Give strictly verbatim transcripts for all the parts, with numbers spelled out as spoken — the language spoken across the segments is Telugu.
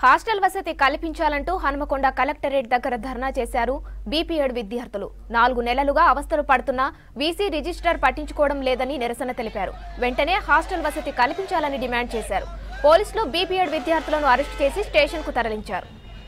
హాస్టల్ వసతి కల్పించాలంటూ హనుమకొండ కలెక్టరేట్ దగ్గర ధర్నా చేశారు బీపీఎడ్ విద్యార్థులు. నాలుగు నెలలుగా అవస్థలు పడుతున్నా వీసీ రిజిస్టర్ పట్టించుకోవడం లేదని నిరసన తెలిపారు. వెంటనే హాస్టల్ వసతి కల్పించాలని డిమాండ్ చేశారు. పోలీసులు బీపీఎడ్ విద్యార్థులను అరెస్టు చేసి స్టేషన్ కు తరలించారు.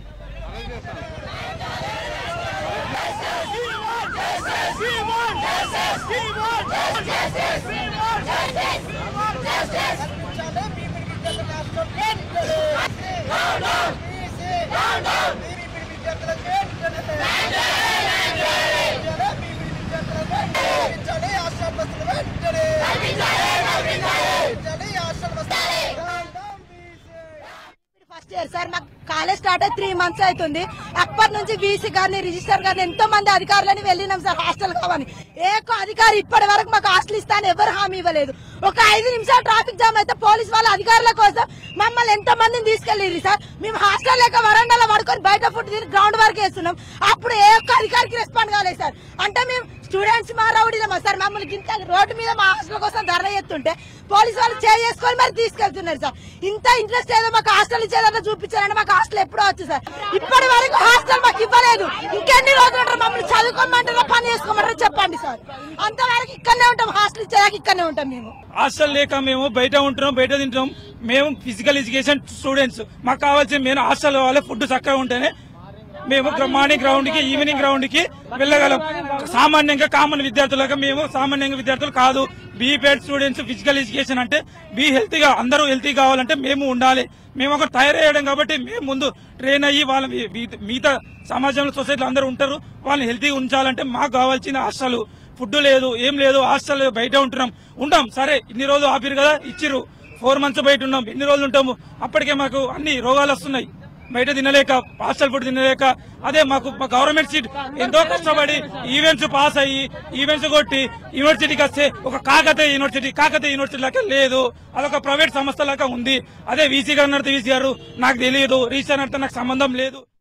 ఫస్ట్ ఇయర్ సార్ మాకు కాలేజ్ స్టార్ట్ అయ్యి త్రీ మంత్స్ అవుతుంది. అప్పటి నుంచి వీసీ గారిని రిజిస్టర్ గారిని ఎంతో మంది అధికారులని వెళ్ళినాం సార్ హాస్టల్ కావాలి. ఏ అధికారి ఇప్పటి వరకు మాకు హాస్టల్ ఇస్తాను ఎవరు హామీ ఇవ్వలేదు. ఒక ఐదు నిమిషాలు ట్రాఫిక్ జామ్ అయితే పోలీస్ వాళ్ళ అధికారుల కోసం మమ్మల్ని ఎంతో మందిని తీసుకెళ్లిరు సార్. మేము హాస్టల్ లేక వరండాలో పడుకొని బయట ఫుడ్ తిని గ్రౌండ్ వరకు వేస్తున్నాం. అప్పుడు ఏ ఒక్క అధికారికి రెస్పాండ్ కాలేదు సార్. అంటే మేము స్టూడెంట్స్ మా రౌడీలమా సార్. మమ్మల్ని గింత రోడ్డు మీద మా హాస్టల్ కోసం ధర్నా చేస్తుంటే పోలీసు వాళ్ళు చేసుకొని మరి తీసుకెళ్తున్నారు సార్. ఇంత ఇంట్రెస్ట్ ఏదో మాకు హాస్టల్ ఇచ్చేదన్నా చూపించారంటే మాకు హాస్టల్ ఎప్పుడో వచ్చు సార్. ఇప్పటి వరకు హాస్టల్ మాకు ఇవ్వలేదు. ఇంకెన్ని రోజులు ఉంటారు మమ్మల్ని చదువుకోమంటారా పని చేసుకోమంటారా చెప్పండి సార్. అంతవరకు ఇక్కడనే ఉంటాం. హాస్టల్ ఇచ్చేదాకా ఇక్కడనే ఉంటాం. మేము హాస్టల్ లేక మేము బయట ఉంటున్నాం, బయట తింటున్నాం. మేము ఫిజికల్ ఎడ్యుకేషన్ స్టూడెంట్స్. మాకు కావాల్సిన మేము హాస్టల్ వాళ్ళ ఫుడ్ చక్కగా ఉంటేనే మేము మార్నింగ్ గ్రౌండ్ కి ఈవినింగ్ గ్రౌండ్ కి వెళ్ళగలం. సామాన్యంగా కామన్ విద్యార్థులుగా మేము సామాన్యంగా విద్యార్థులు కాదు. బీపీఎడ్ స్టూడెంట్స్ ఫిజికల్ ఎడ్యుకేషన్ అంటే బీ హెల్తీగా అందరూ హెల్తీ కావాలంటే మేము ఉండాలి. మేము ఒక తయారయ్యడం కాబట్టి మేము ముందు ట్రైన్ అయ్యి వాళ్ళ మిగతా సమాజంలో సొసైటీలో అందరూ ఉంటారు. వాళ్ళని హెల్తీగా ఉంచాలంటే మాకు కావాల్సిన హాస్టల్ ఫుడ్ లేదు, ఏం లేదు. హాస్టల్ బయట ఉంటున్నాం ఉంటాం సరే. ఇన్ని రోజులు ఆపిరు కదా ఇచ్చిర్రు. ఫోర్ మంత్స్ బయట ఉన్నాం. ఎన్ని రోజులు ఉంటాము? అప్పటికే మాకు అన్ని రోగాలు వస్తున్నాయి. బయట తినలేక, హాస్టల్ ఫుడ్ తినలేక. అదే మాకు గవర్నమెంట్ సీట్ ఎంతో కష్టపడి ఈవెంట్స్ పాస్ అయ్యి ఈవెంట్స్ కొట్టి యూనివర్సిటీకి వస్తే ఒక కాకతీయ యూనివర్సిటీ కాకతీయ యూనివర్సిటీ లాగా లేదు. అదొక ప్రైవేట్ సంస్థ లాగా ఉంది. అదే వీసీ గారు నడితే వీసీ గారు నాకు తెలియదు, రిజిస్టర్ నడితే నాకు సంబంధం లేదు.